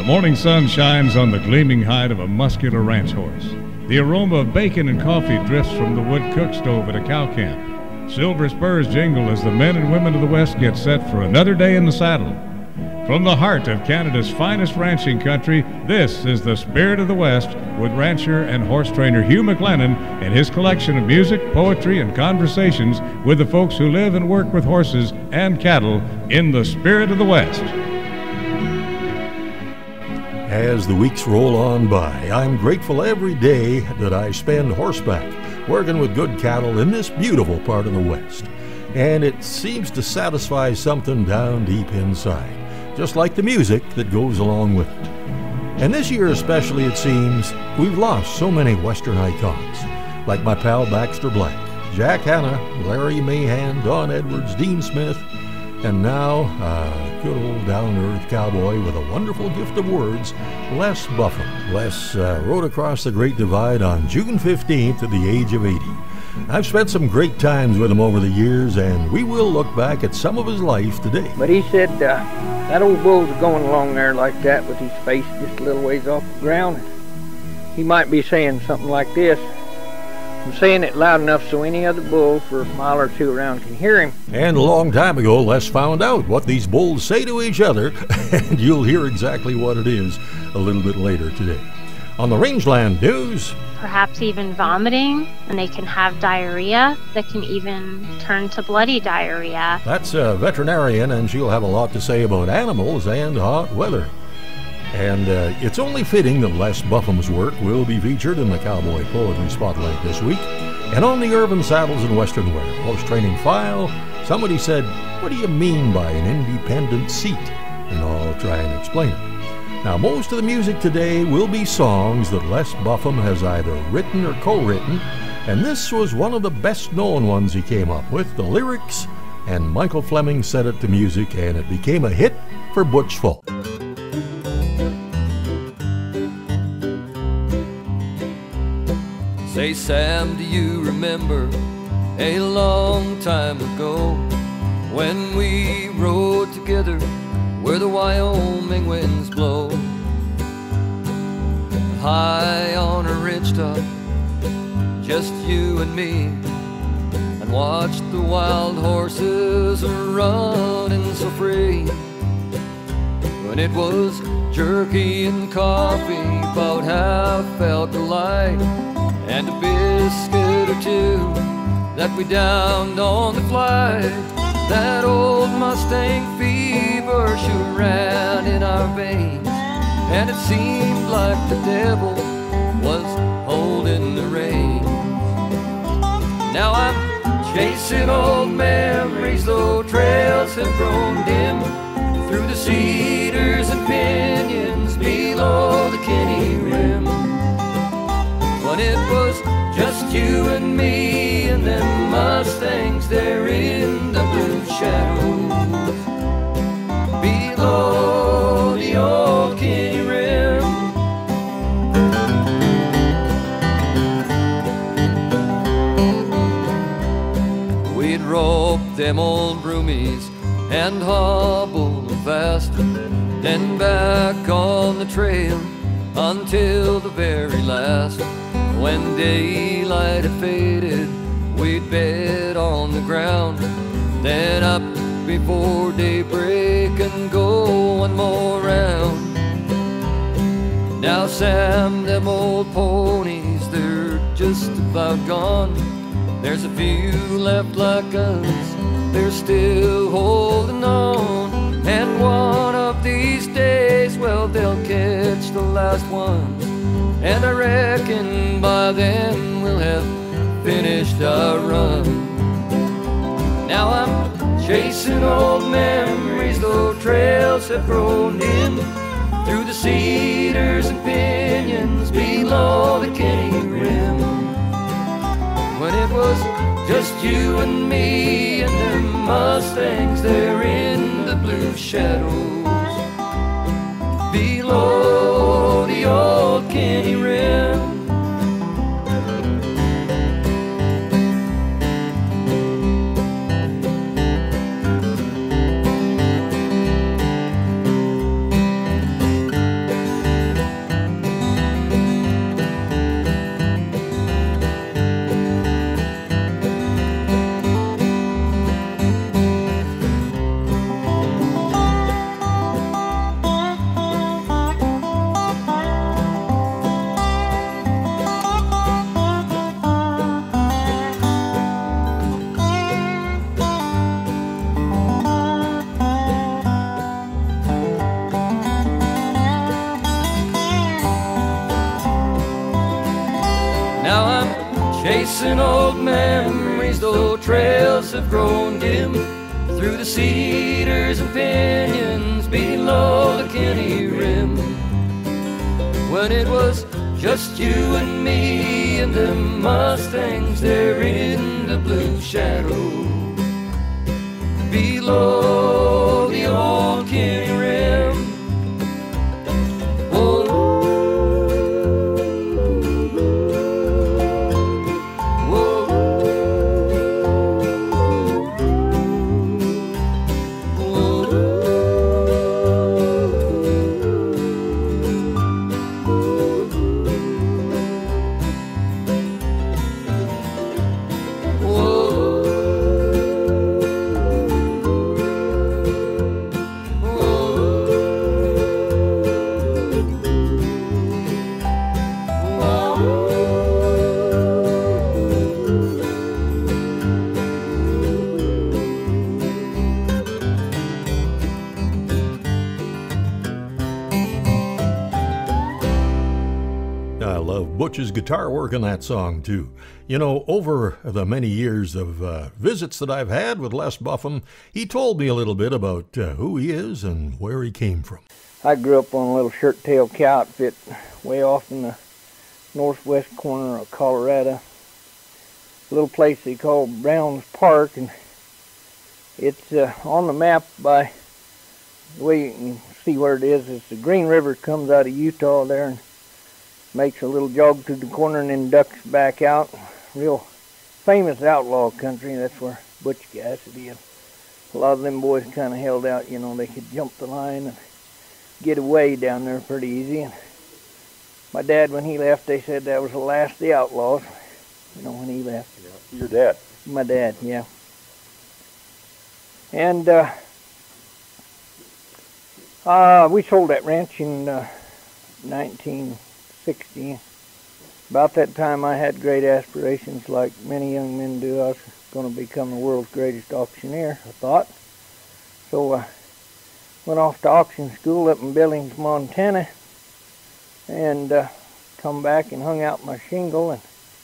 morning sun shines on the gleaming hide of a muscular ranch horse. The aroma of bacon and coffee drifts from the wood cook stove at a cow camp. Silver spurs jingle as the men and women of the West get set for another day in the saddle. From the heart of Canada's finest ranching country, this is the Spirit of the West with rancher and horse trainer Hugh McLennan and his collection of music, poetry, and conversations with the folks who live and work with horses and cattle in the Spirit of the West. As the weeks roll on by, I'm grateful every day that I spend horseback, working with good cattle in this beautiful part of the West. And it seems to satisfy something down deep inside, just like the music that goes along with it. And this year especially, it seems, we've lost so many Western icons, like my pal Baxter Black, Jack Hanna, Larry Mahan, Don Edwards, Dean Smith, and now a good old down-to-earth cowboy with a wonderful gift of words, Les Buffham. Les rode across the Great Divide on June 15th at the age of 80. I've spent some great times with him over the years, and we will look back at some of his life today. But he said that old bull's going along there like that with his face just a little ways off the ground. He might be saying something like this. I'm saying it loud enough so any other bull for a mile or two around can hear him. And a long time ago, Les found out what these bulls say to each other, and you'll hear exactly what it is a little bit later today. On the Rangeland News, perhaps even vomiting, and they can have diarrhea that can even turn to bloody diarrhea. That's a veterinarian, and she'll have a lot to say about animals and hot weather. And it's only fitting that Les Buffham's work will be featured in the Cowboy Poetry Spotlight this week. And on the Urban Saddles and Western Wear Horse Training File, somebody said, "What do you mean by an independent seat?" And I'll try and explain it. Now, most of the music today will be songs that Les Buffham has either written or co-written, and this was one of the best-known ones he came up with, the lyrics, and Michael Fleming set it to music, and it became a hit for Butch folk. Say, Sam, do you remember a long time ago when we rode together where the Wyoming winds blow? High on a ridgetop, just you and me, and watched the wild horses running so free. When it was jerky and coffee, about half alkali, and a biscuit or two that we downed on the fly. That old Mustang fever sure ran in our veins, and it seemed like the devil was holding the reins. Now I'm chasing old memories, though trails have grown dim, through the cedars and pinions below the Kinney Rim. When it was just you and me and them Mustangs there in the blue shadows below the old Kinney Rim. We'd rope them old broomies and hobble them fast, then back on the trail until the very last. When daylight had faded, we'd bed on the ground, then up before daybreak and go one more round. Now, Sam, them old ponies, they're just about gone. There's a few left like us, they're still holding on. And one of these days, well, they'll catch the last ones, and I reckon by then we'll have finished our run. Now I'm chasing old memories, though trails have grown dim, through the cedars and pinions below the Kinney Rim. When it was just you and me and them Mustangs there in the blue shadows below the old Kinney Rim. chasing old memories, though trails have grown dim through the cedars and pinyons below the Kinney Rim. When it was just you and me and the Mustangs there in the blue shadow below the old Kinney Rim. Butch's guitar work in that song, too. You know, over the many years of visits that I've had with Les Buffham, he told me a little bit about who he is and where he came from. I grew up on a little shirt-tail cow outfit way off in the northwest corner of Colorado. A little place they call Brown's Park, and it's on the map by the way you can see where it is. It's the Green River comes out of Utah there and makes a little jog to the corner and then ducks back out. Real famous outlaw country. That's where Butch Cassidy and a lot of them boys kind of held out. You know, they could jump the line and get away down there pretty easy. And my dad, when he left, they said that was the last of the outlaws. You know, when he left. Yeah. Your dad? My dad, yeah. And we sold that ranch in 1960. About that time I had great aspirations like many young men do. I was going to become the world's greatest auctioneer, I thought. So I went off to auction school up in Billings, Montana, and come back and hung out my shingle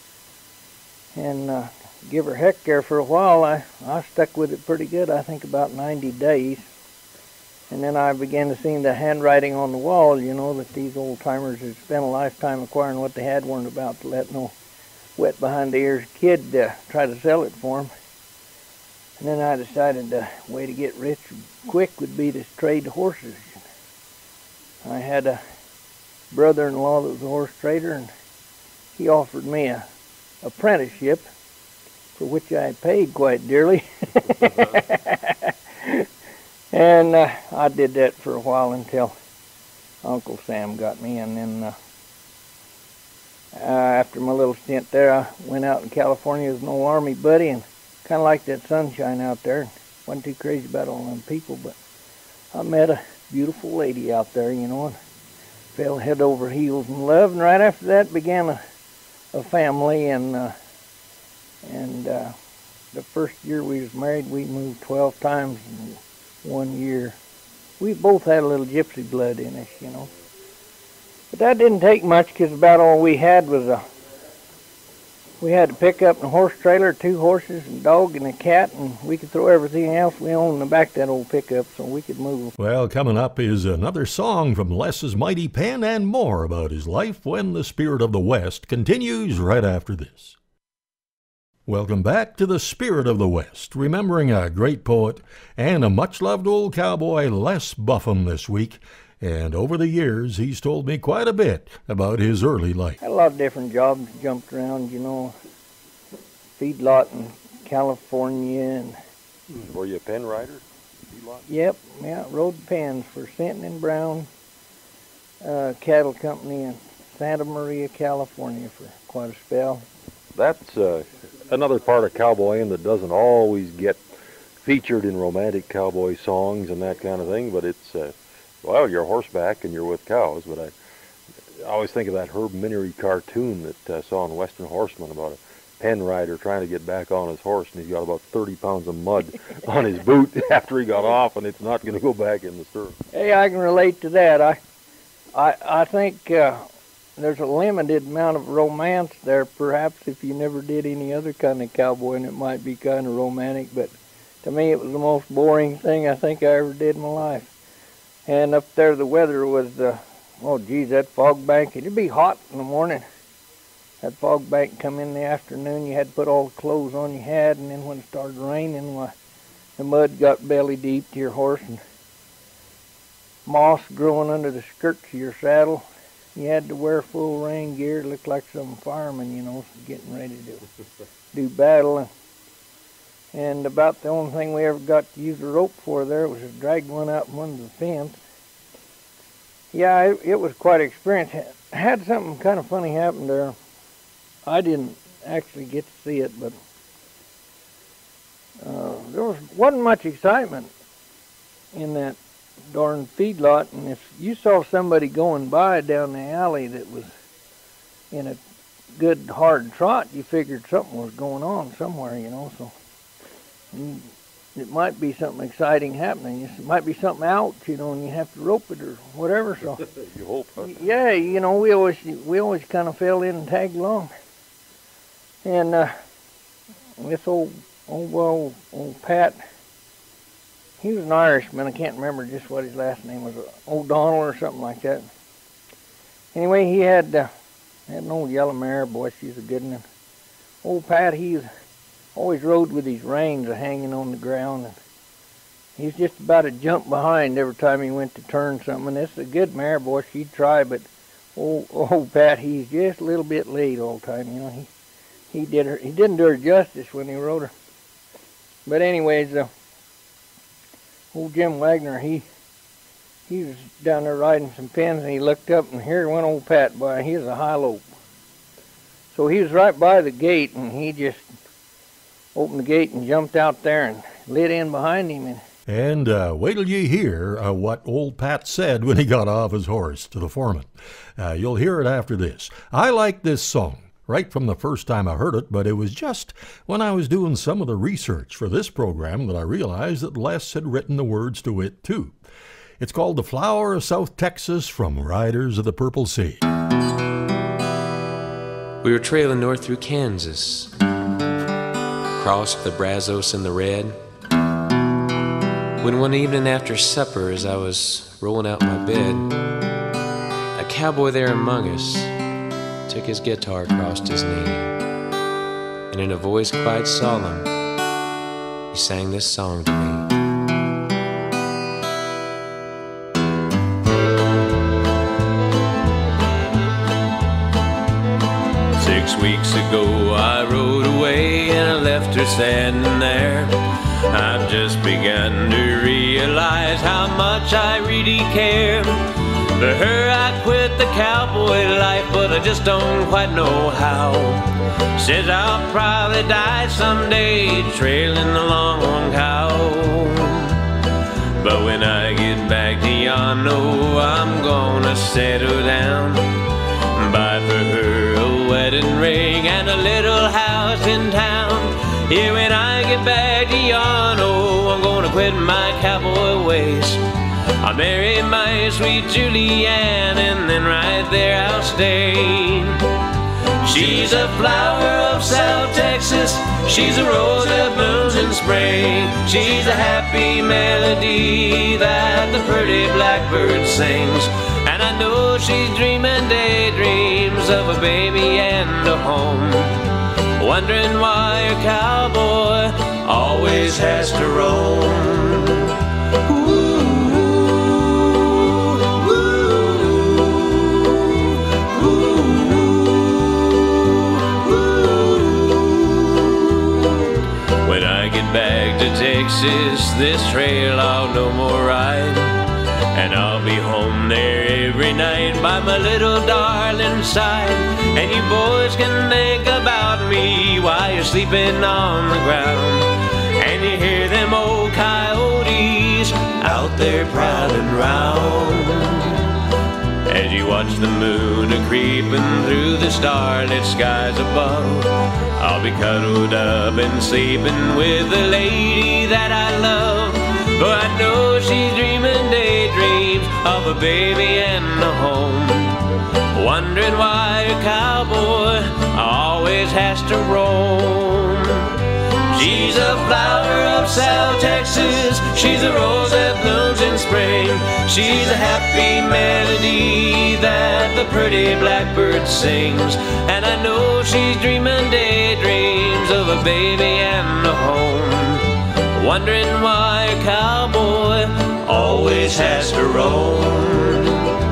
and give her heck there for a while. I stuck with it pretty good, I think about 90 days. And then I began to see the handwriting on the wall, you know, that these old-timers had spent a lifetime acquiring what they had, weren't about to let no wet behind the ears kid try to sell it for them. And then I decided the way to get rich quick would be to trade horses. I had a brother-in-law that was a horse trader, and he offered me a apprenticeship, for which I paid quite dearly. And I did that for a while until Uncle Sam got me, and then after my little stint there, I went out in California as an old Army buddy, and kind of liked that sunshine out there. Wasn't too crazy about all them people, but I met a beautiful lady out there, you know, and fell head over heels in love, and right after that began a family, and the first year we was married, we moved 12 times in 1 year. We both had a little gypsy blood in us, you know. But that didn't take much, because about all we had was we had a pickup and a horse trailer, 2 horses, and a dog and a cat, and we could throw everything else we owned in the back of that old pickup so we could move. Well, coming up is another song from Les's mighty pen and more about his life when the Spirit of the West continues right after this. Welcome back to the Spirit of the West, remembering a great poet and a much-loved old cowboy, Les Buffham, this week. And over the years, he's told me quite a bit about his early life. Had a lot of different jobs, jumped around, you know, feedlot in California. And were you a pen rider? Feedlot? Yep, yeah, rode pens for Sinton and Brown Cattle Company in Santa Maria, California for quite a spell. That's another part of cowboying that doesn't always get featured in romantic cowboy songs and that kind of thing, but it's, well, you're horseback and you're with cows, but I always think of that Herb Minery cartoon that I saw in Western Horseman about a pen rider trying to get back on his horse, and he's got about 30 pounds of mud on his boot after he got off, and it's not going to go back in the stirrup. Hey, I can relate to that. I think there's a limited amount of romance there. Perhaps if you never did any other kind of cowboying, it might be kind of romantic, but to me it was the most boring thing I think I ever did in my life. And up there the weather was, oh geez, that fog bank, it'd be hot in the morning. That fog bank come in the afternoon, you had to put all the clothes on you had, and then when it started raining, well, the mud got belly deep to your horse, and moss growing under the skirts of your saddle. You had to wear full rain gear. It looked like some fireman, you know, getting ready to do battle. And about the only thing we ever got to use a rope for there was to drag one out from under the fence. Yeah, it was quite an experience. Had something kind of funny happen there. I didn't actually get to see it, but there wasn't much excitement in that darn feedlot, and if you saw somebody going by down the alley that was in a good hard trot, you figured something was going on somewhere, you know. So it might be something exciting happening. It might be something out, you know, and you have to rope it or whatever. So you hope. Huh? Yeah, you know, we always kind of fell in and tagged along. And this old Pat, he was an Irishman. I can't remember just what his last name was, O'Donnell or something like that. Anyway, he had an old yellow mare. Boy, she's a good one. Old Pat, he always rode with his reins hanging on the ground. And he was just about a jump behind every time he went to turn something. And this is a good mare, boy. She'd try, but old Pat, he's just a little bit late all the time. You know, he didn't do her justice when he rode her. But anyways, old Jim Wagner, he was down there riding some pins, and he looked up, and here went old Pat by. He was a high lope. So he was right by the gate, and he just opened the gate and jumped out there and lit in behind him. And wait till you hear what old Pat said when he got off his horse to the foreman. You'll hear it after this. I like this song right from the first time I heard it, but it was just when I was doing some of the research for this program that I realized that Les had written the words to it too. It's called The Flower of South Texas from Riders of the Purple Sea. We were trailing north through Kansas, crossed the Brazos and the Red, when one evening after supper, as I was rolling out my bed, a cowboy there among us took his guitar across his knee, and in a voice quite solemn, he sang this song to me. 6 weeks ago I rode away and I left her standing there. I've just begun to realize how much I really care. For her I quit the cowboy life, but I just don't quite know how. Says I'll probably die someday trailing a long cow. But when I get back to Yano, I'm gonna settle down, buy for her a wedding ring and a little house in town. Yeah, when I get back to Yano, I'm gonna quit my cowboy ways. I'll marry my sweet Julianne, and then right there I'll stay. She's a flower of South Texas, she's a rose that blooms in spring. She's a happy melody that the pretty blackbird sings. And I know she's dreaming daydreams of a baby and a home, wondering why a cowboy always has to roam. When I get back to Texas, this trail I'll no more ride, and I'll be home there every night by my little darling's side. And you boys can think about me while you're sleeping on the ground, and you hear them old coyotes out there prowling round. As you watch the moon a-creeping through the starlit skies above, I'll be cuddled up and sleeping with the lady that I love. For I know she's dreaming daydreams of a baby and a home, wondering wondering why a cowboy always has to roam. She's a flower of South Texas, she's a rose that blooms in spring. She's a happy melody that the pretty blackbird sings. And I know she's dreaming daydreams of a baby and a home, wondering why a cowboy always has to roam.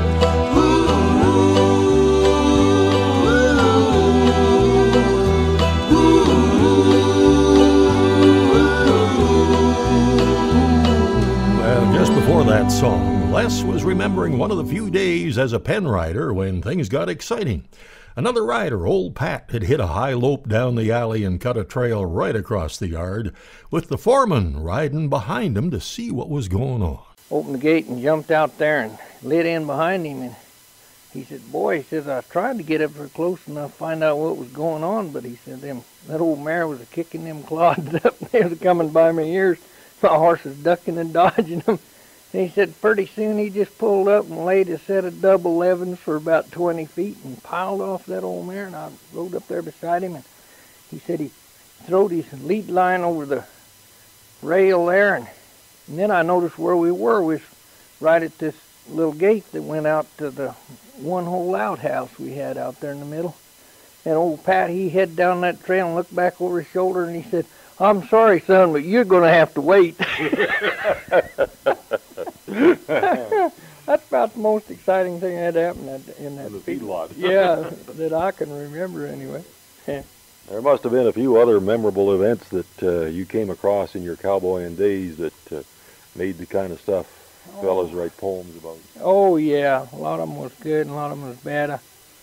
Just before that song, Les was remembering one of the few days as a pen rider when things got exciting. Another rider, old Pat, had hit a high lope down the alley and cut a trail right across the yard, with the foreman riding behind him to see what was going on. Opened the gate and jumped out there and lit in behind him, and he said, "Boy," he says, "I tried to get up there close enough to find out what was going on, but," he said, "that old mare was kicking them clods up, and they was coming by my ears. My horse was ducking and dodging them." And he said pretty soon he just pulled up and laid a set of double 11s for about 20 feet and piled off that old mare, and I rode up there beside him, and he said he throwed his lead line over the rail there, and then I noticed where we was right at this little gate that went out to the one-hole outhouse we had out there in the middle. And old Pat, he head down that trail and looked back over his shoulder, and he said, "I'm sorry, son, but you're going to have to wait." That's about the most exciting thing that happened in that feedlot. Yeah, that I can remember anyway. There must have been a few other memorable events that you came across in your cowboying days that made the kind of stuff fellas write poems about. Oh, yeah. A lot of them was good and a lot of them was bad.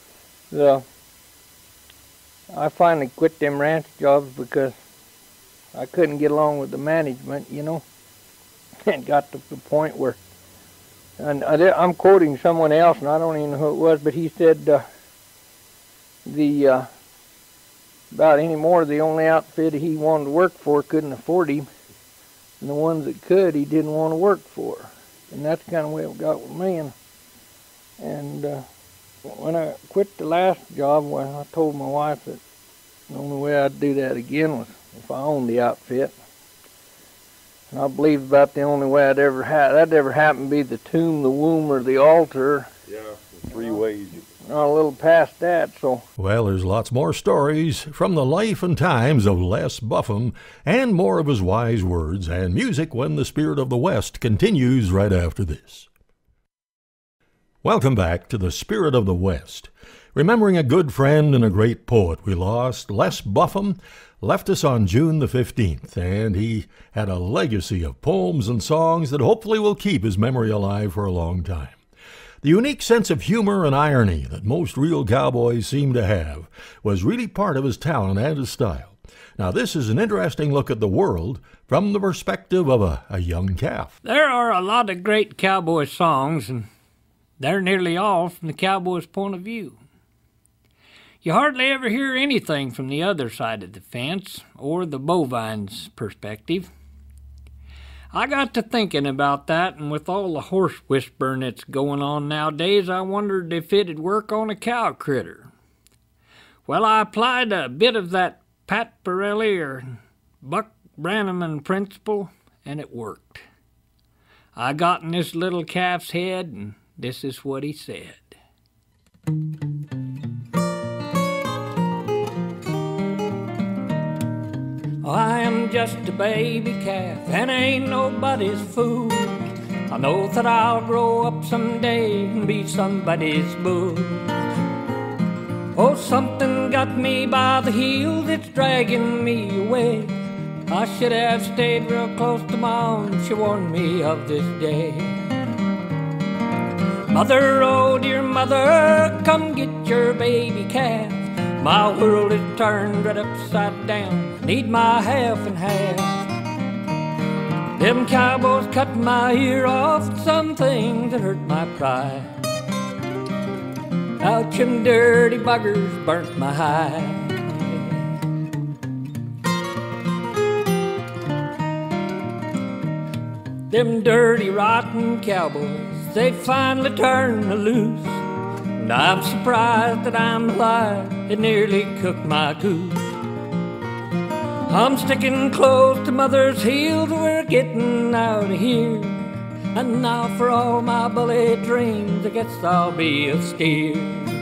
I finally quit them ranch jobs because I couldn't get along with the management, you know. And got to the point where, and I'm quoting someone else, and I don't even know who it was, but he said about anymore, the only outfit he wanted to work for couldn't afford him, and the ones that could, he didn't want to work for. And that's the kind of way it got with me. And when I quit the last job, well, I told my wife that the only way I'd do that again was if I owned the outfit. And I believe about the only way that'd ever happen to be the tomb, the womb, or the altar. Yeah, the three ways. Not a little past that, so. Well, there's lots more stories from the life and times of Les Buffham, and more of his wise words and music when the Spirit of the West continues right after this. Welcome back to the Spirit of the West. Remembering a good friend and a great poet we lost, Les Buffham left us on June the 15th, and he had a legacy of poems and songs that hopefully will keep his memory alive for a long time. The unique sense of humor and irony that most real cowboys seem to have was really part of his talent and his style. Now, this is an interesting look at the world from the perspective of a young calf. There are a lot of great cowboy songs, and they're nearly all from the cowboy's point of view. You hardly ever hear anything from the other side of the fence or the bovine's perspective. I got to thinking about that, and with all the horse whispering that's going on nowadays, I wondered if it'd work on a cow critter. Well, I applied a bit of that Pat Pirelli or Buck Brannaman principle, and it worked. I got in this little calf's head, and this is what he said. I am just a baby calf, and ain't nobody's fool. I know that I'll grow up someday and be somebody's bull. Oh, something got me by the heel, it's dragging me away. I should have stayed real close to Mom, she warned me of this day. Mother, oh dear mother, come get your baby calf. My world is turned right upside down, need my half and half. Them cowboys cut my ear off, some things that hurt my pride. Ouch, them dirty buggers burnt my hide. Them dirty rotten cowboys, they finally turned me loose. And I'm surprised that I'm alive. It nearly cooked my goose. I'm sticking close to mother's heels. We're getting out of here. And now for all my bullet dreams, I guess I'll be a steer.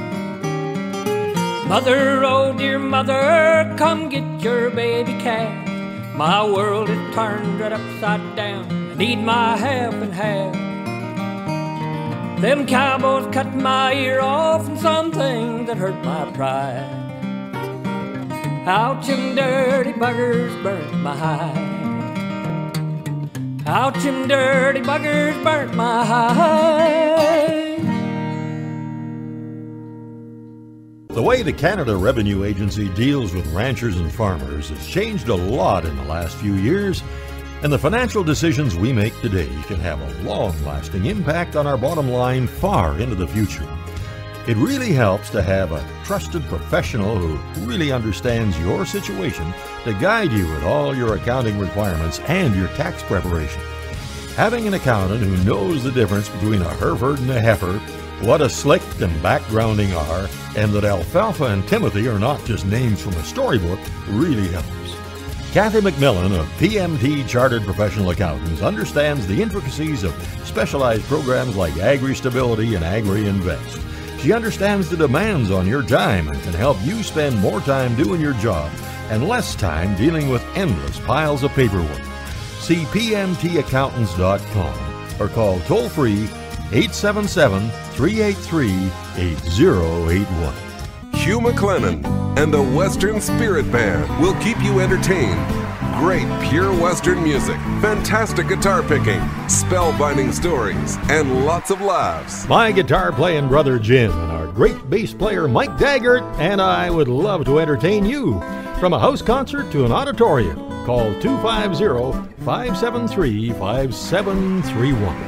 Mother, oh dear mother, come get your baby calf. My world is turned right upside down. I need my half and half. Them cowboys cut my ear off, and some things that hurt my pride. Ouch, them dirty buggers burnt my hide. Ouch, them dirty buggers burnt my hide. The way the Canada Revenue Agency deals with ranchers and farmers has changed a lot in the last few years, and the financial decisions we make today can have a long-lasting impact on our bottom line far into the future. It really helps to have a trusted professional who really understands your situation to guide you with all your accounting requirements and your tax preparation. Having an accountant who knows the difference between a Hereford and a heifer, what a slick and backgrounding are, and that Alfalfa and Timothy are not just names from a storybook, really helps. Kathy McMillan of PMT Chartered Professional Accountants understands the intricacies of specialized programs like Agri-Stability and Agri-Invest. She understands the demands on your time and can help you spend more time doing your job and less time dealing with endless piles of paperwork. See PMTaccountants.com or call toll-free 877-383-8081. Hugh McLennan and the Western Spirit Band will keep you entertained. Great pure Western music, fantastic guitar picking, spellbinding stories, and lots of laughs. My guitar-playing brother Jim and our great bass player Mike Daggert and I would love to entertain you. From a house concert to an auditorium, call 250-573-5731.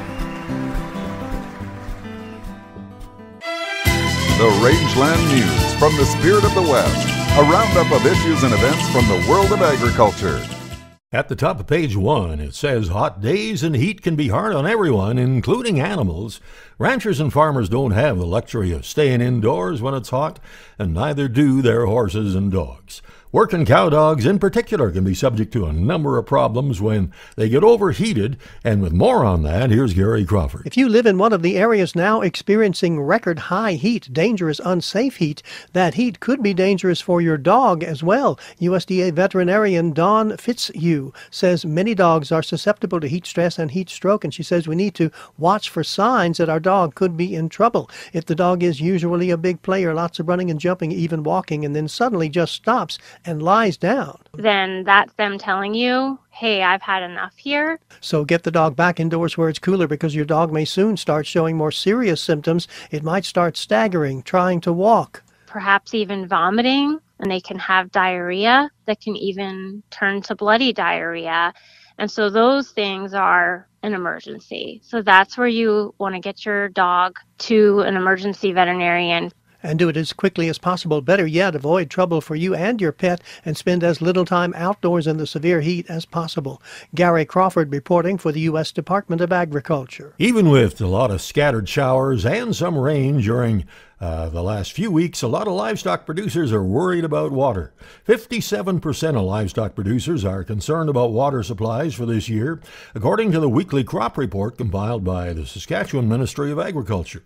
The Rangeland News from the Spirit of the West, a roundup of issues and events from the world of agriculture. At the top of page 1, it says, hot days and heat can be hard on everyone, including animals. Ranchers and farmers don't have the luxury of staying indoors when it's hot, and neither do their horses and dogs. Working cow dogs in particular can be subject to a number of problems when they get overheated, and with more on that, here's Gary Crawford. If you live in one of the areas now experiencing record high heat, dangerous, unsafe heat, that heat could be dangerous for your dog as well. USDA veterinarian Dawn Fitzhugh says many dogs are susceptible to heat stress and heat stroke, and she says we need to watch for signs that our dog could be in trouble. If the dog is usually a big player, lots of running and jumping, even walking, and then suddenly just stops and lies down, then that's them telling you, hey, I've had enough here. So get the dog back indoors where it's cooler, because your dog may soon start showing more serious symptoms. It might start staggering, trying to walk, perhaps even vomiting, and they can have diarrhea that can even turn to bloody diarrhea. And so those things are an emergency. So that's where you want to get your dog to an emergency veterinarian. And do it as quickly as possible. Better yet, avoid trouble for you and your pet and spend as little time outdoors in the severe heat as possible. Gary Crawford reporting for the U.S. Department of Agriculture. Even with a lot of scattered showers and some rain during the last few weeks, a lot of livestock producers are worried about water. 57% of livestock producers are concerned about water supplies for this year, according to the weekly crop report compiled by the Saskatchewan Ministry of Agriculture.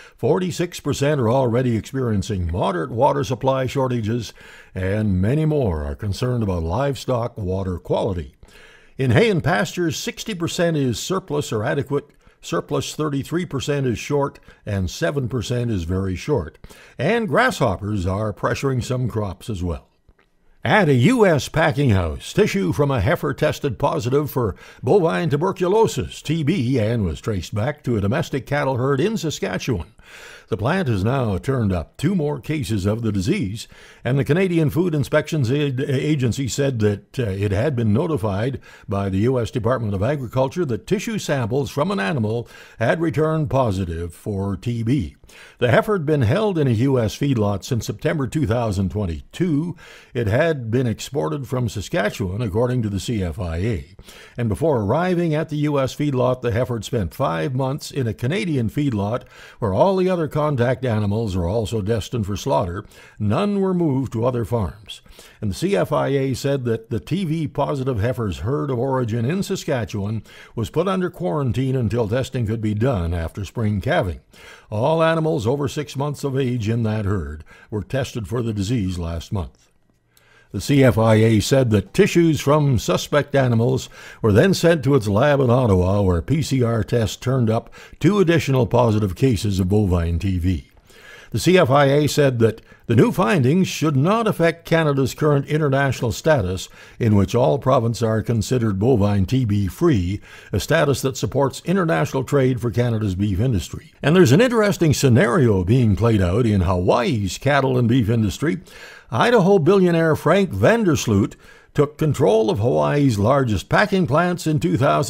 46% are already experiencing moderate water supply shortages, and many more are concerned about livestock water quality. In hay and pastures, 60% is surplus or adequate. Surplus 33% is short, and 7% is very short. And grasshoppers are pressuring some crops as well. At a U.S. packing house, tissue from a heifer tested positive for bovine tuberculosis, TB, and was traced back to a domestic cattle herd in Saskatchewan. The plant has now turned up 2 more cases of the disease, and the Canadian Food Inspections Agency said that it had been notified by the U.S. Department of Agriculture that tissue samples from an animal had returned positive for TB. The heifer had been held in a U.S. feedlot since September 2022. It had been exported from Saskatchewan, according to the CFIA. And before arriving at the U.S. feedlot, the heifer had spent 5 months in a Canadian feedlot where all all the other contact animals are also destined for slaughter, none were moved to other farms. And the CFIA said that the TV-positive heifer's herd of origin in Saskatchewan was put under quarantine until testing could be done after spring calving. All animals over 6 months of age in that herd were tested for the disease last month. The CFIA said that tissues from suspect animals were then sent to its lab in Ottawa, where PCR tests turned up 2 additional positive cases of bovine TB. The CFIA said that the new findings should not affect Canada's current international status, in which all provinces are considered bovine TB-free, a status that supports international trade for Canada's beef industry. And there's an interesting scenario being played out in Hawaii's cattle and beef industry. Idaho billionaire Frank Vandersloot took control of Hawaii's largest packing plants in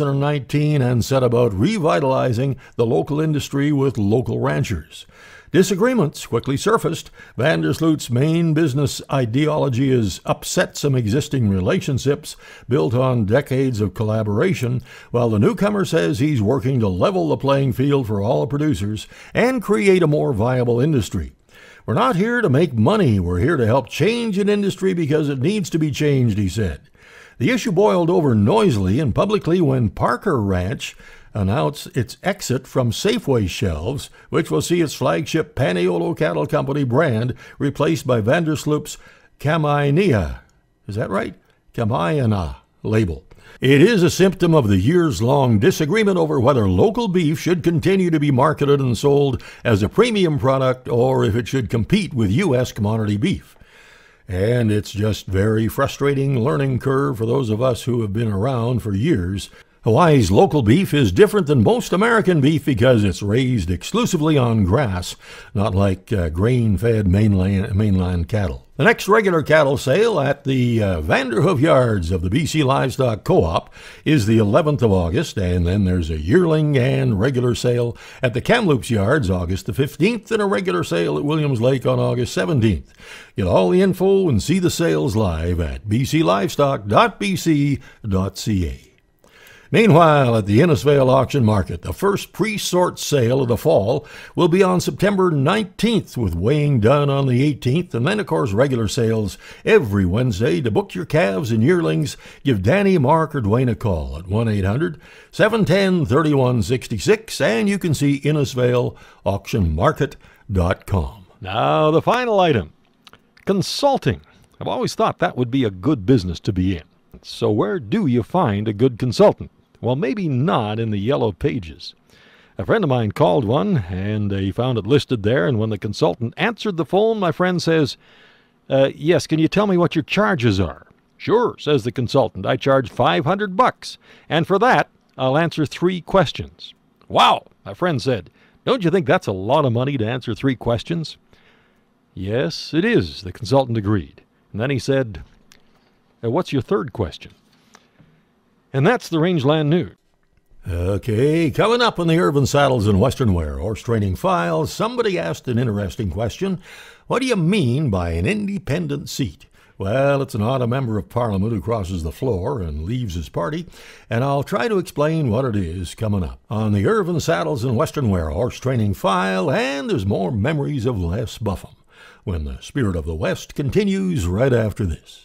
2019 and set about revitalizing the local industry with local ranchers. Disagreements quickly surfaced. Vandersloot's main business ideology is upset some existing relationships built on decades of collaboration, while the newcomer says he's working to level the playing field for all producers and create a more viable industry. We're not here to make money. We're here to help change an industry because it needs to be changed, he said. The issue boiled over noisily and publicly when Parker Ranch announced its exit from Safeway shelves, which will see its flagship Paniolo Cattle Company brand replaced by Vandersloot's Kamainia. Is that right? Kamaiana label. It is a symptom of the years-long disagreement over whether local beef should continue to be marketed and sold as a premium product or if it should compete with U.S. commodity beef. And it's just very frustrating learning curve for those of us who have been around for years. Hawaii's local beef is different than most American beef because it's raised exclusively on grass, not like grain-fed mainland cattle. The next regular cattle sale at the Vanderhoof Yards of the BC Livestock Co-op is the 11th of August, and then there's a yearling and regular sale at the Kamloops Yards August the 15th, and a regular sale at Williams Lake on August 17th. Get all the info and see the sales live at bclivestock.bc.ca. Meanwhile, at the Innisfail Auction Market, the first pre-sort sale of the fall will be on September 19th, with weighing done on the 18th, and then, of course, regular sales every Wednesday. To book your calves and yearlings, give Danny, Mark, or Dwayne a call at 1-800-710-3166, and you can see InnisfailAuctionMarket.com. Now, the final item, consulting. I've always thought that would be a good business to be in. So where do you find a good consultant? Well, maybe not in the yellow pages. A friend of mine called one, and he found it listed there, and when the consultant answered the phone, my friend says, yes, can you tell me what your charges are? Sure, says the consultant, I charge $500, and for that, I'll answer 3 questions. Wow, my friend said, don't you think that's a lot of money to answer 3 questions? Yes, it is, the consultant agreed. And then he said, what's your 3rd question? And that's the Rangeland News. Okay, coming up on the Irvin Saddles and Western Wear Horse Training Files, somebody asked an interesting question. What do you mean by an independent seat? Well, it's an odd member of Parliament who crosses the floor and leaves his party, and I'll try to explain what it is coming up on the Irvin Saddles and Western Wear Horse Training File, and there's more memories of Les Buffham when the Spirit of the West continues right after this.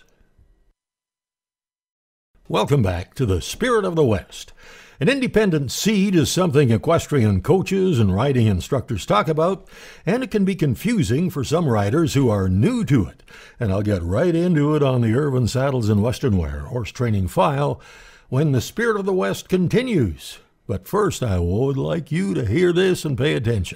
Welcome back to the Spirit of the West. An independent seat is something equestrian coaches and riding instructors talk about, and it can be confusing for some riders who are new to it. And I'll get right into it on the Irvin Saddles and Western Wear Horse Training File when the Spirit of the West continues. But first, I would like you to hear this and pay attention.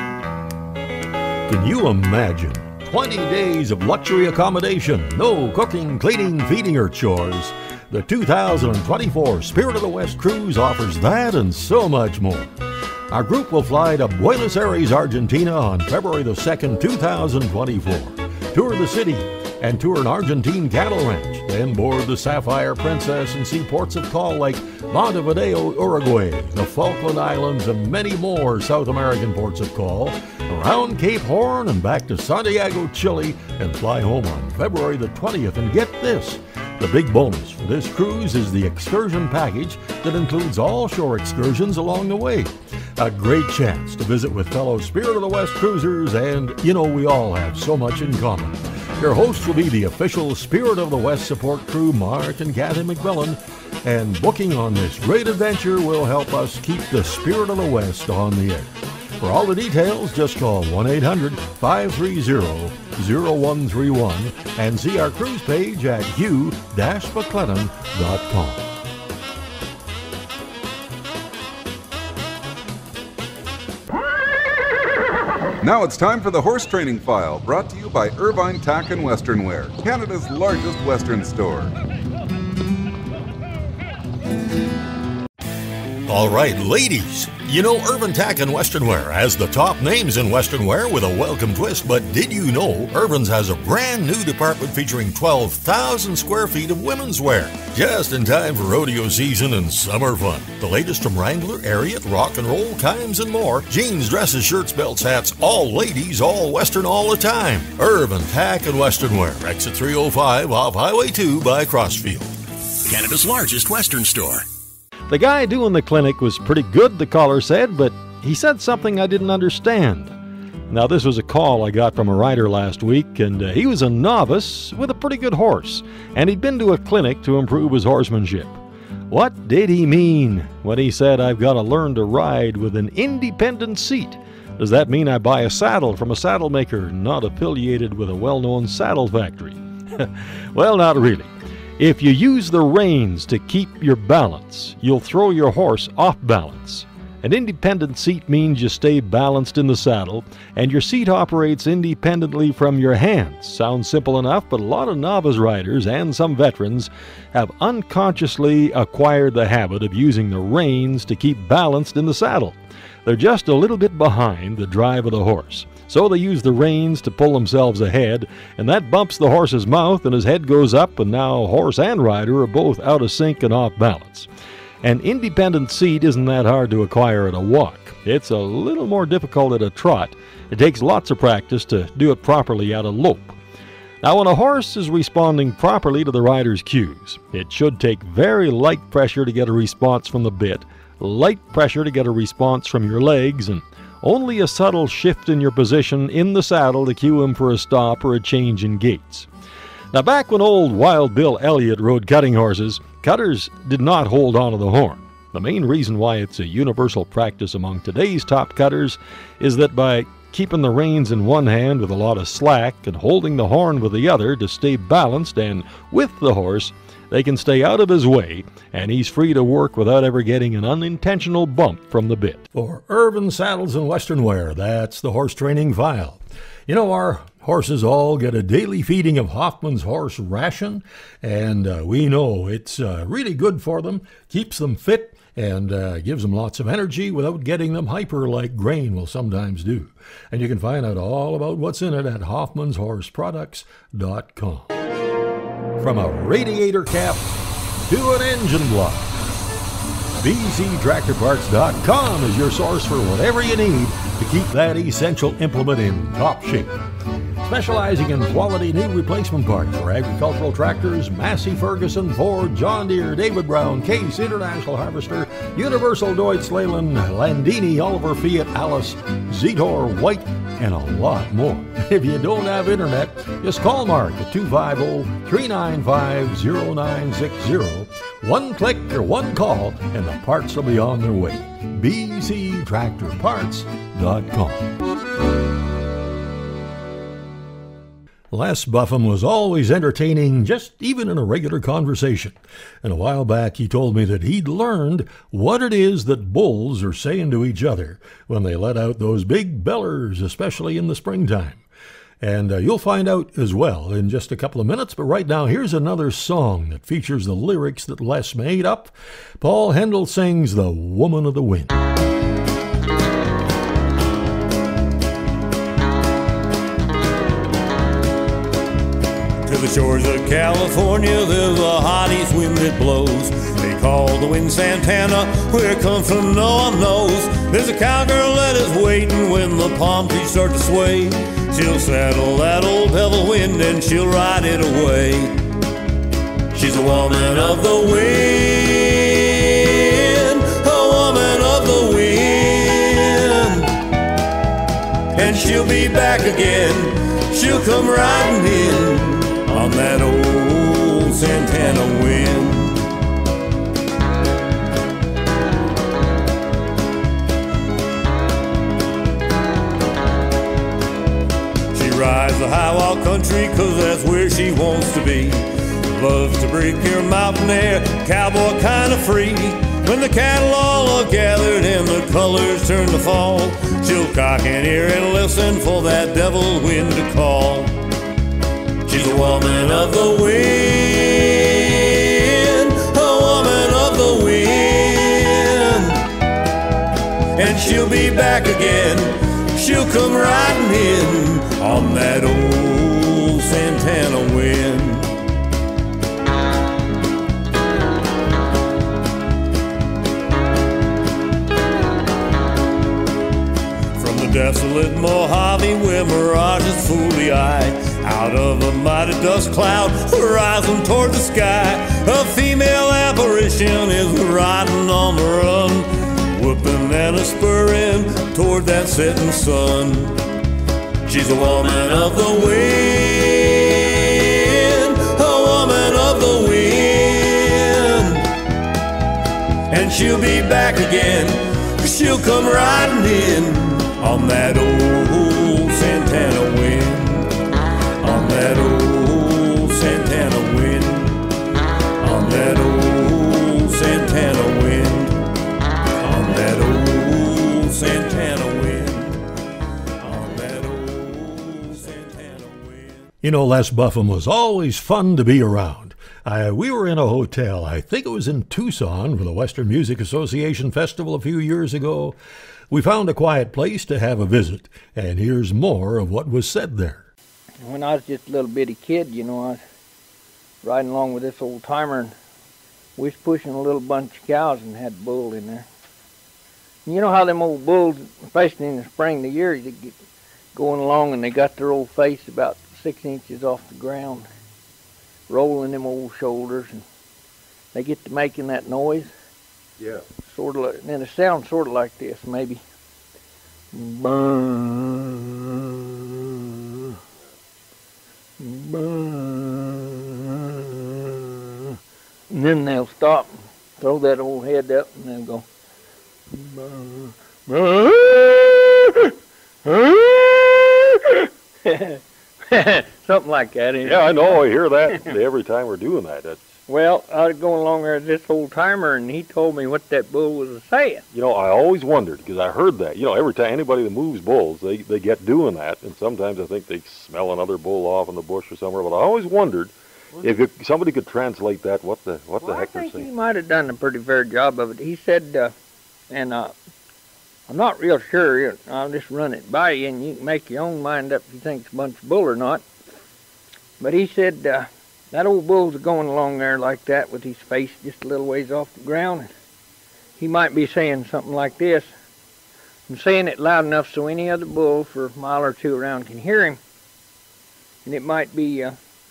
Can you imagine 20 days of luxury accommodation, no cooking, cleaning, feeding, or chores? The 2024 Spirit of the West Cruise offers that and so much more. Our group will fly to Buenos Aires, Argentina on February the 2nd, 2024. Tour the city and tour an Argentine cattle ranch. Then board the Sapphire Princess and see ports of call like Montevideo, Uruguay, the Falkland Islands, and many more South American ports of call. Around Cape Horn and back to Santiago, Chile, and fly home on February the 20th. And get this, The big bonus for this cruise is the excursion package that includes all shore excursions along the way. A great chance to visit with fellow Spirit of the West cruisers, and you know we all have so much in common. Your hosts will be the official Spirit of the West support crew, Mark and Kathy McMillan, and booking on this great adventure will help us keep the Spirit of the West on the air. For all the details, just call 1-800-530-0131 and see our cruise page at hugh-mclennan.com. Now it's time for the Horse Training File, brought to you by Irvine Tack and Western Wear, Canada's largest Western store. All right, ladies, you know Irvine Tack and Western Wear has the top names in Western wear with a welcome twist, but did you know Irvine's has a brand new department featuring 12,000 square feet of women's wear, just in time for rodeo season and summer fun. The latest from Wrangler, Ariat, Rock and Roll, Kimes, and more. Jeans, dresses, shirts, belts, hats, all ladies, all Western all the time. Irvine Tack and Western Wear, exit 305 off Highway 2 by Crossfield. Canada's largest Western store. The guy doing the clinic was pretty good, the caller said, but he said something I didn't understand. Now, this was a call I got from a rider last week, and he was a novice with a pretty good horse, and he'd been to a clinic to improve his horsemanship. What did he mean when he said I've got to learn to ride with an independent seat? Does that mean I buy a saddle from a saddle maker not affiliated with a well-known saddle factory? Well, not really. If you use the reins to keep your balance, you'll throw your horse off balance. An independent seat means you stay balanced in the saddle, and your seat operates independently from your hands. Sounds simple enough, but a lot of novice riders and some veterans have unconsciously acquired the habit of using the reins to keep balanced in the saddle. They're just a little bit behind the drive of the horse. So they use the reins to pull themselves ahead, and that bumps the horse's mouth and his head goes up, and now horse and rider are both out of sync and off balance. An independent seat isn't that hard to acquire at a walk. It's a little more difficult at a trot. It takes lots of practice to do it properly at a lope. Now, when a horse is responding properly to the rider's cues, it should take very light pressure to get a response from the bit, light pressure to get a response from your legs, and only a subtle shift in your position in the saddle to cue him for a stop or a change in gaits. Now, back when old Wild Bill Elliott rode cutting horses, cutters did not hold onto the horn. The main reason why it's a universal practice among today's top cutters is that by keeping the reins in one hand with a lot of slack and holding the horn with the other to stay balanced and with the horse, they can stay out of his way, and he's free to work without ever getting an unintentional bump from the bit. For Irvine Saddles and Western Wear, that's the Horse Training File. You know, our horses all get a daily feeding of Hoffman's Horse Ration, and we know it's really good for them, keeps them fit, and gives them lots of energy without getting them hyper like grain will sometimes do. And you can find out all about what's in it at hoffmanshorseproducts.com. From a radiator cap to an engine block, bctractorparts.com is your source for whatever you need to keep that essential implement in top shape. Specializing in quality new replacement parts for agricultural tractors, Massey Ferguson, Ford, John Deere, David Brown, Case, International Harvester, Universal Deutz, Leyland, Landini, Oliver, Fiat, Alice, Zetor, White, and a lot more. If you don't have internet, just call Mark at 250-395-0960. One click or one call, and the parts will be on their way. bctractorparts.com. Les Buffham was always entertaining, just even in a regular conversation. And a while back he told me that he'd learned what it is that bulls are saying to each other when they let out those big bellers, especially in the springtime. And you'll find out as well in just a couple of minutes, but right now here's another song that features the lyrics that Les made up. Paul Hendel sings The Woman of the Wind. To the shores of California, there's a hot east wind that blows. They call the wind Santana, where it comes from no one knows. There's a cowgirl that is waiting when the palm trees start to sway. She'll saddle that old devil wind and she'll ride it away. She She's a woman of the wind, a woman of the wind. And she'll be back again, she'll come riding in on that old Santana wind. She rides the high wild country 'cause that's where she wants to be. Loves to break your mountain air, cowboy kind of free. When the cattle all are gathered and the colors turn to fall, she'll cock an ear and listen for that devil wind to call. She's a woman of the wind, a woman of the wind. And she'll be back again, she'll come riding in on that old Santana wind. Desolate Mojave where mirages fool the eye, out of a mighty dust cloud rising toward the sky, a female apparition is riding on the run, whooping and a spurring toward that setting sun. She's a woman of the wind, a woman of the wind. And she'll be back again, she'll come riding in on that old Santana wind, on that old Santana wind, on that old Santana wind, on that old Santana wind, on that old Santana wind. You know, Les Buffham was always fun to be around. We were in a hotel, I think it was in Tucson, for the Western Music Association Festival a few years ago. We found a quiet place to have a visit, and here's more of what was said there. When I was just a little bitty kid, you know, I was riding along with this old timer, and we was pushing a little bunch of cows and had a bull in there. And you know how them old bulls, especially in the spring of the year, they get going along and they got their old face about 6 inches off the ground, rolling them old shoulders, and they get to making that noise. Yeah. Sort of like, and it sounds sort of like this, maybe. Burn, burn. And then they'll stop, throw that old head up, and they'll go. Burn, burn. Something like that. Yeah, I know. I hear that every time we're doing that. Well, I was going along there with this old timer, and he told me what that bull was saying. You know, I always wondered, because I heard that. You know, every time anybody that moves bulls, they get doing that, and sometimes I think they smell another bull off in the bush or somewhere, but I always wondered if somebody could translate that, what the heck they're saying. I think he might have done a pretty fair job of it. He said, and I'm not real sure, I'll just run it by you, and you can make your own mind up if you think it's a bunch of bull or not. But he said, that old bull's going along there like that with his face just a little ways off the ground. He might be saying something like this. I'm saying it loud enough so any other bull for a mile or two around can hear him. And it might be,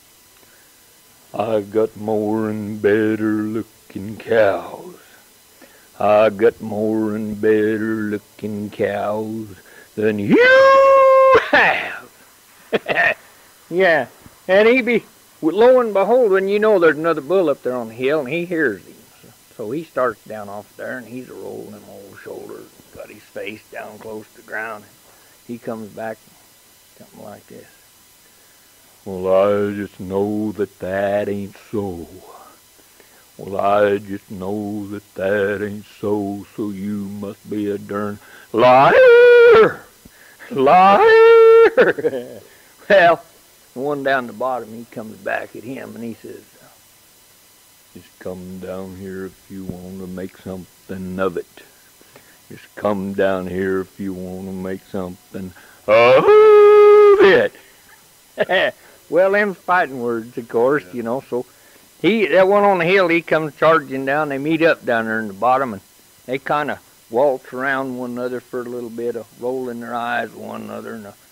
I got more and better looking cows. I got more and better looking cows than you have. Yeah, and he be... Lo and behold, when you know there's another bull up there on the hill, and he hears him. So he starts down off there, and he's rolling them old shoulders, got his face down close to the ground. He comes back, something like this. Well, I just know that ain't so. Well, I just know that ain't so, so you must be a darn liar! Liar! Well, the one down the bottom, he comes back at him and he says, just come down here if you want to make something of it. Just come down here if you want to make something of it. Well, them's fighting words, of course, you know, so that one on the hill, he comes charging down. They meet up down there in the bottom, and they kind of waltz around one another for a little bit, rolling their eyes at one another, and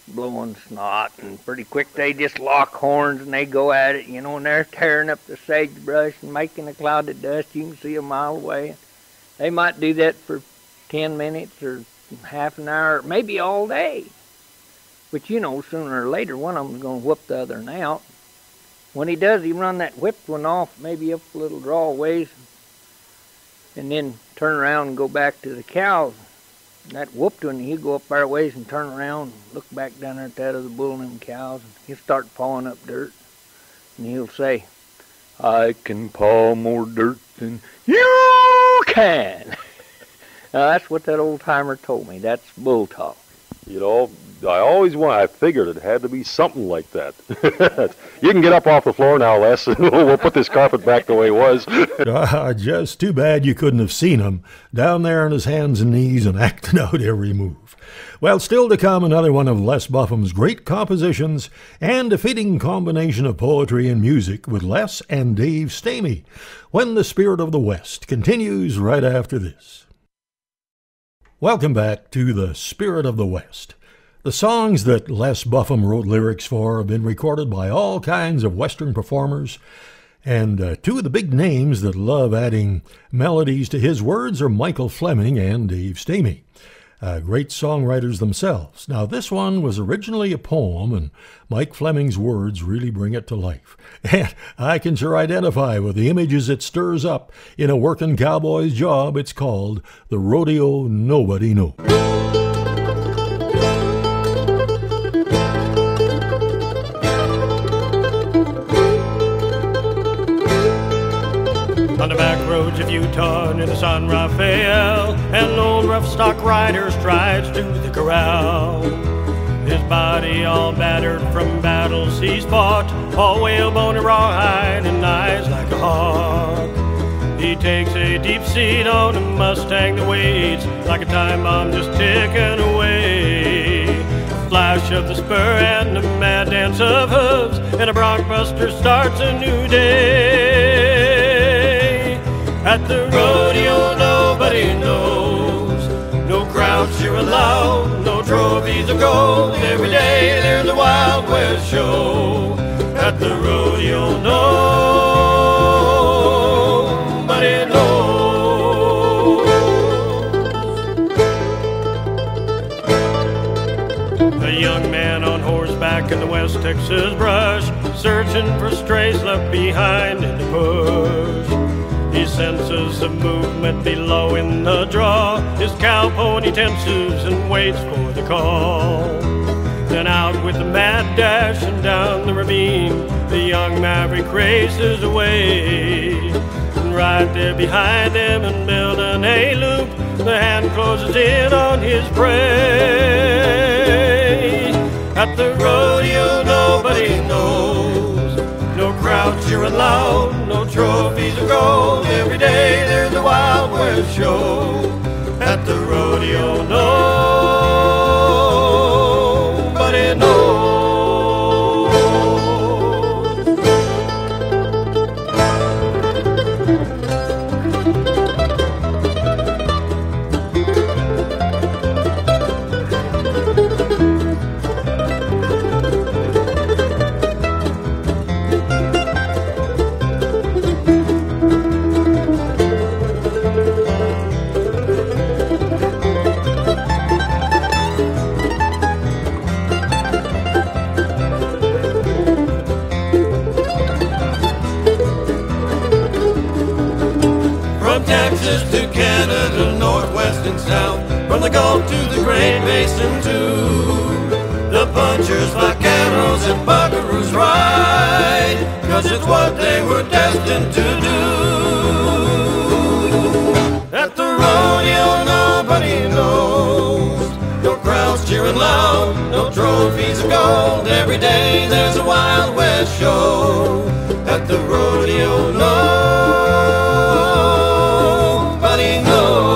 blowing snot, and pretty quick they just lock horns and they go at it, you know, and they're tearing up the sagebrush and making a cloud of dust. You can see a mile away. They might do that for 10 minutes or half an hour, maybe all day. But you know, sooner or later, one of them's going to whoop the other one out. When he does, he run that whipped one off, maybe up a little draw ways, and then turn around and go back to the cows. And that whooped one, he'll go up our ways and turn around and look back down there at that other bull and them cows, and he'll start pawing up dirt. And he'll say, "I can paw more dirt than you can." That's what that old timer told me. That's bull talk. You know, I figured it had to be something like that. You can get up off the floor now, Les. We'll put this carpet back the way it was. Just too bad you couldn't have seen him down there on his hands and knees and acting out every move. Well, still to come, another one of Les Buffham's great compositions and a fitting combination of poetry and music with Les and Dave Stamey, when the Spirit of the West continues right after this. Welcome back to the Spirit of the West. The songs that Les Buffham wrote lyrics for have been recorded by all kinds of Western performers, and two of the big names that love adding melodies to his words are Michael Fleming and Dave Stamey, great songwriters themselves. Now, this one was originally a poem, and Mike Fleming's words really bring it to life. And I can sure identify with the images it stirs up in a working cowboy's job. It's called The Rodeo Nobody Knows. On the back roads of Utah near the San Rafael, an old rough stock rider strides through the corral. His body all battered from battles he's fought, all whalebone and rawhide and eyes like a hawk. He takes a deep seat on a Mustang that waits like a time bomb just ticking away. A flash of the spur and a mad dance of hooves, and a bronc buster starts a new day. At the rodeo nobody knows, no crowds cheer aloud, no trophies of gold. Every day there's a Wild West show. At the rodeo nobody knows. A young man on horseback in the West Texas brush, searching for strays left behind in the bush. He senses a movement below in the draw. His cow pony tenses and waits for the call. Then out with a mad dash and down the ravine, the young maverick races away. And right there behind him and building a loop, the hand closes in on his prey. At the rodeo nobody knows, no crowd cheering loud, no trophies of gold. Every day there's a Wild West show. At the rodeo nobody knows. Texas to Canada, northwest and south, from the Gulf to the Great Basin too. The punchers, vaqueros, and buckaroos ride, 'cause it's what they were destined to do. At the rodeo nobody knows, no crowds cheering loud, no trophies of gold. Every day there's a Wild West show. At the rodeo nobody knows.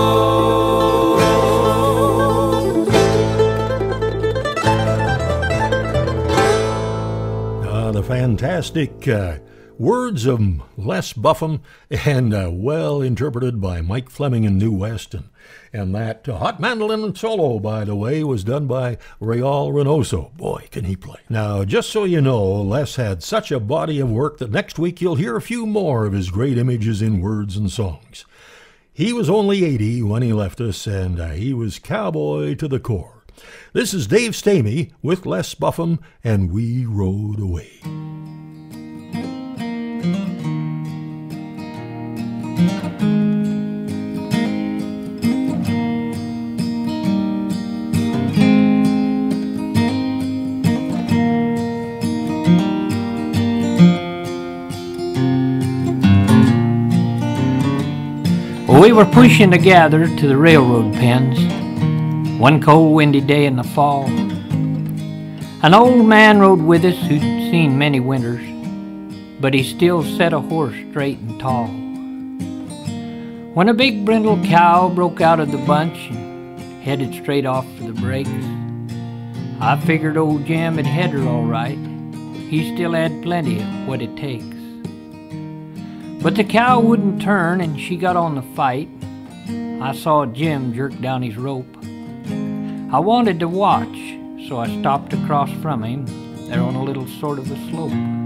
The fantastic Words of Les Buffham and well interpreted by Mike Fleming in New West. And that hot mandolin solo, by the way, was done by Real Reynoso. Boy, can he play. Now, just so you know, Les had such a body of work that next week you'll hear a few more of his great images in words and songs. He was only 80 when he left us, and he was cowboy to the core. This is Dave Stamey with Les Buffham, and We Rode Away. We were pushing together to the railroad pens one cold windy day in the fall. An old man rode with us who'd seen many winters, but he still set a horse straight and tall. When a big brindle cow broke out of the bunch and headed straight off for the breaks, I figured old Jim had had her all right. He still had plenty of what it takes. But the cow wouldn't turn and she got on the fight. I saw Jim jerk down his rope. I wanted to watch, so I stopped across from him, there on a little sort of a slope.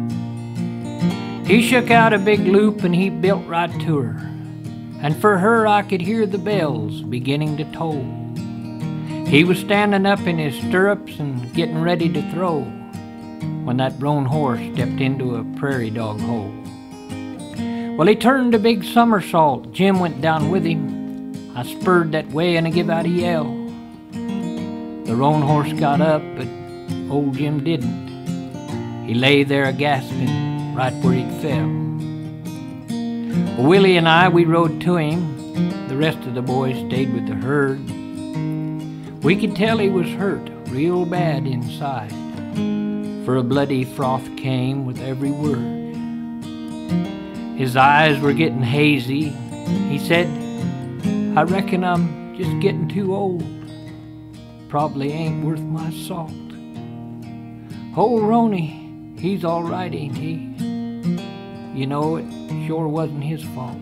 He shook out a big loop and he built right to her, and for her I could hear the bells beginning to toll. He was standing up in his stirrups and getting ready to throw when that roan horse stepped into a prairie dog hole. Well, he turned a big somersault. Jim went down with him. I spurred that way and I give out a yell. The roan horse got up, but old Jim didn't. He lay there a-gasping right where he'd fell. Well, Willie and I, we rode to him. The rest of the boys stayed with the herd. We could tell he was hurt real bad inside, for a bloody froth came with every word. His eyes were getting hazy. He said, I reckon I'm just getting too old. Probably ain't worth my salt. Old Roni, he's all right, ain't he? You know, it sure wasn't his fault.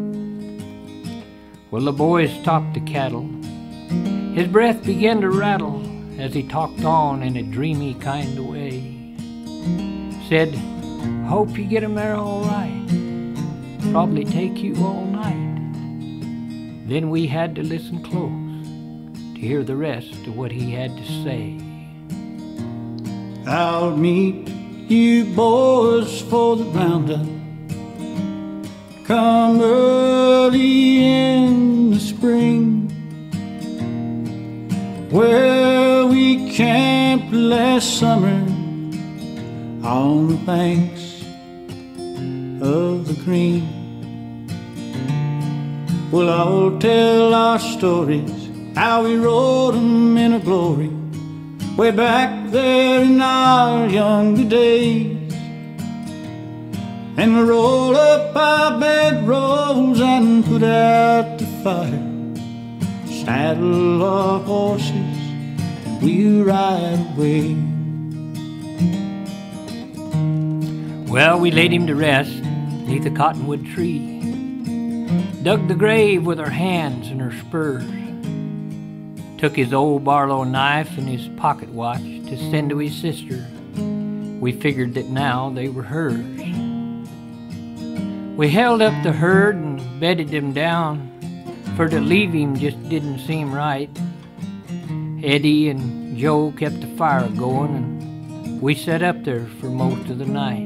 Well, the boys stopped the cattle. His breath began to rattle as he talked on in a dreamy kind of way. Said, hope you get 'em there all right. Probably take you all night. Then we had to listen close to hear the rest of what he had to say. I'll meet you boys for the roundup. Come early in the spring, where we camped last summer on the banks of the Green. Well, I'll tell our stories, how we rode 'em in a glory, way back there in our younger days. And we'll roll up our bedrolls and put out the fire, saddle our horses, and we'll ride away. Well, we laid him to rest neath a cottonwood tree, dug the grave with our hands and our spurs, took his old Barlow knife and his pocket watch to send to his sister. We figured that now they were hers. We held up the herd and bedded him down, for to leave him just didn't seem right. Eddie and Joe kept the fire going, and we sat up there for most of the night.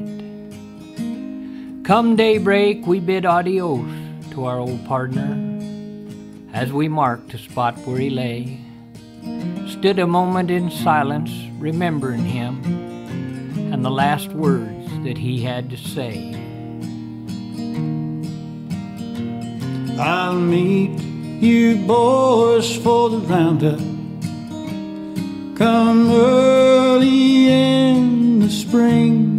Come daybreak, we bid adios to our old partner as we marked the spot where he lay, stood a moment in silence, remembering him and the last words that he had to say. I'll meet you boys for the roundup. Come early in the spring,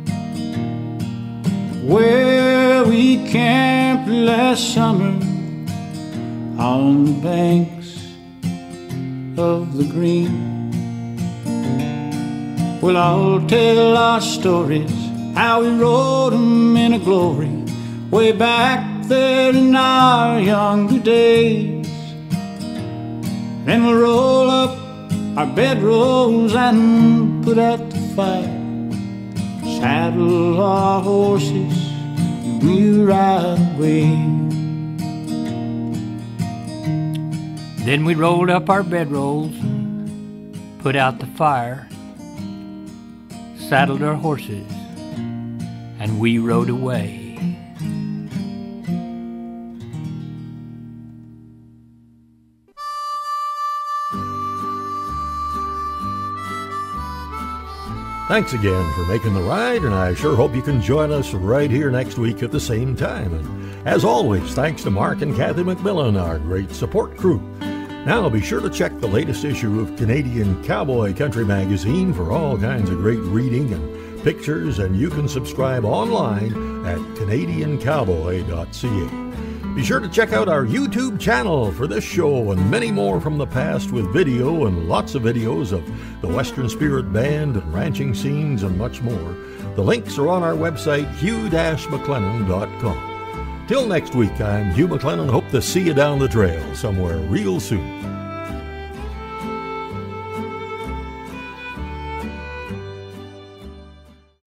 where we camped last summer on the banks of the Green. Well, I'll tell our stories, how we rode 'em in a glory way back there in our younger days. Then we'll roll up our bedrolls and put out the fire, saddle our horses, and we'll ride away. Then we rolled up our bedrolls, put out the fire, saddled our horses, and we rode away. Thanks again for making the ride, and I sure hope you can join us right here next week at the same time. And as always, thanks to Mark and Kathy McMillan, our great support crew. Now be sure to check the latest issue of Canadian Cowboy Country Magazine for all kinds of great reading and pictures, and you can subscribe online at canadiancowboy.ca. Be sure to check out our YouTube channel for this show and many more from the past, with video and lots of videos of the Western Spirit Band and ranching scenes and much more. The links are on our website, hugh-mclennan.com. Till next week, I'm Hugh McLennan. Hope to see you down the trail somewhere real soon.